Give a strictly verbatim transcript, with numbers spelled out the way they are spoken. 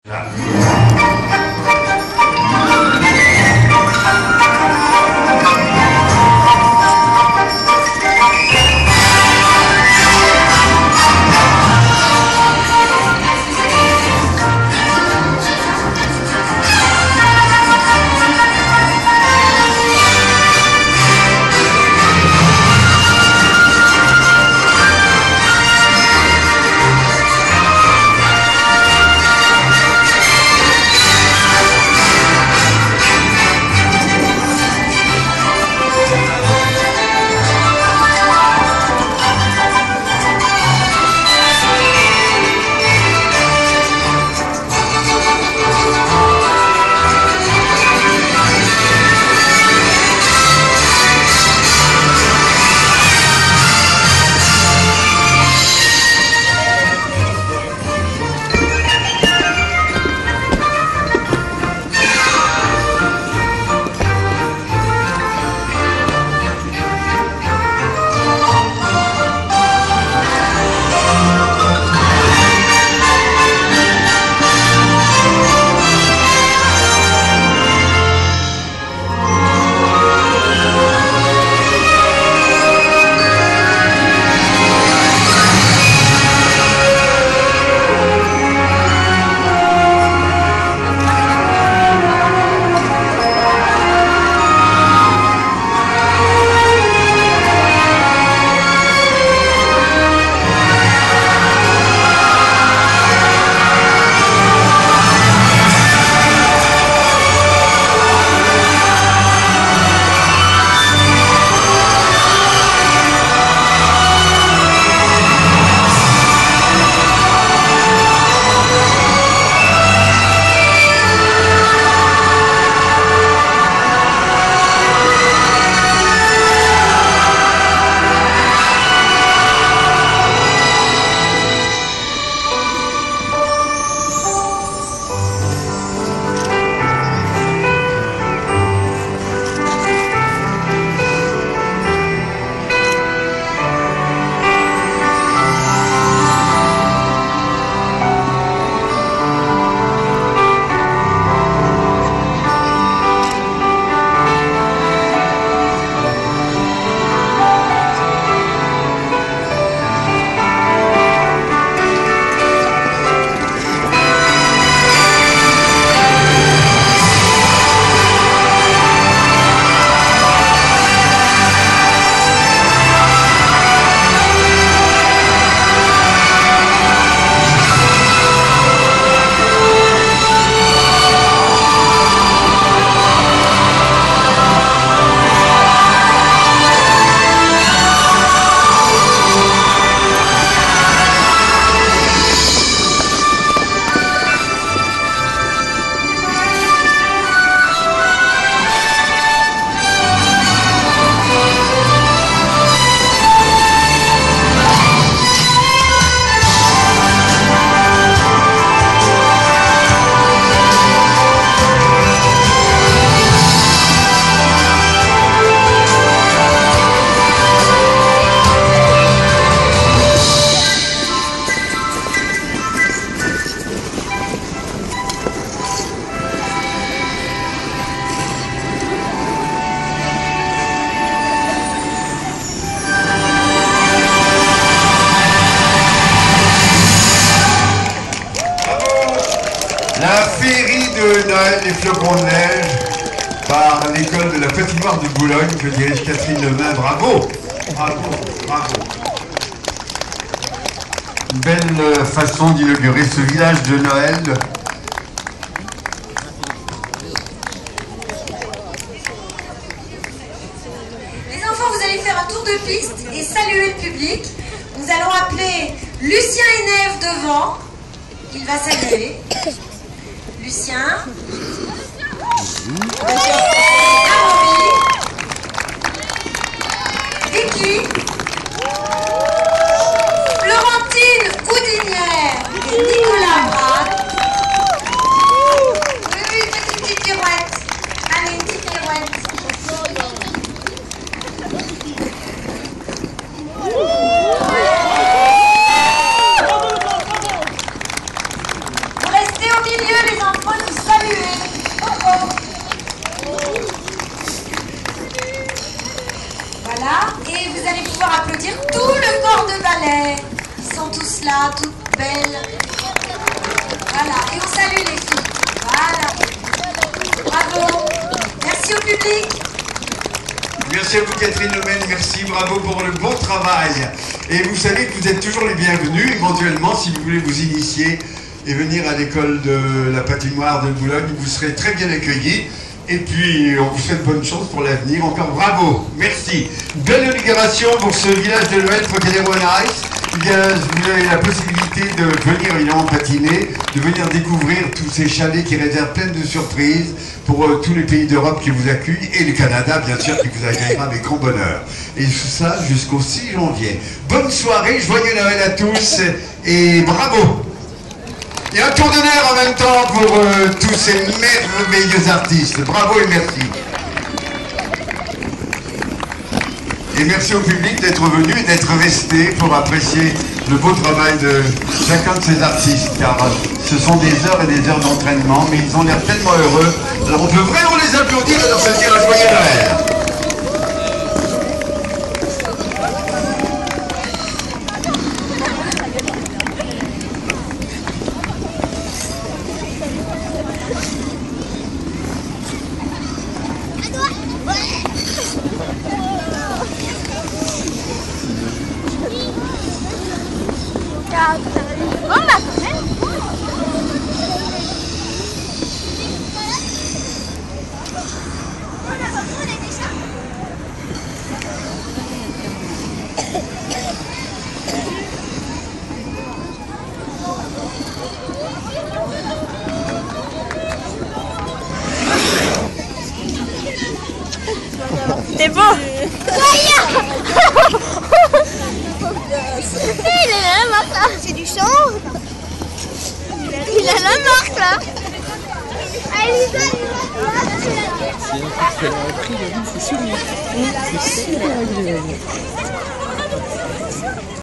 La féerie de Noël des flocons de neige par l'école de la patinoire de Boulogne que dirige Catherine Lemain. Bravo, bravo, bravo. Une belle façon d'inaugurer ce village de Noël. Les enfants, vous allez faire un tour de piste et saluer le public. Nous allons appeler Lucien et Neve devant. Il va saluer. Lucien. Amaury. Vicky. Florentine Houdinière et Nicolas Brad. Oui, oui, une petite pirouette. Allez, une petite pirouette. Vous restez au milieu. ballet. Ils sont tous là, toutes belles. Voilà, et on salue les filles. Voilà. Bravo. Merci au public. Merci à vous Catherine Lemaine, merci, bravo pour le bon travail. Et vous savez que vous êtes toujours les bienvenus, éventuellement si vous voulez vous initier et venir à l'école de la patinoire de Boulogne, vous serez très bien accueillis. Et puis on vous souhaite bonne chance pour l'avenir, encore bravo, merci. Belle inauguration pour ce village de Noël Trocadéro Nice. Eh bien, vous avez la possibilité de venir évidemment patiner, de venir découvrir tous ces chalets qui réservent plein de surprises pour euh, tous les pays d'Europe qui vous accueillent et le Canada bien sûr qui vous accueillera avec grand bonheur. Et tout ça jusqu'au six janvier. Bonne soirée, joyeux Noël à tous et bravo. Et un tour d'honneur en même temps pour euh, tous ces merveilleux artistes. Bravo et merci. Et merci au public d'être venu et d'être resté pour apprécier le beau travail de chacun de ces artistes, car ce sont des heures et des heures d'entraînement, mais ils ont l'air tellement heureux. Alors on peut vraiment les applaudir et leur souhaiter un joyeux Noël. C'est beau. Il a la marque là. C'est du sang. Il a la marque là. Allez, c'est sûr. C'est sûr.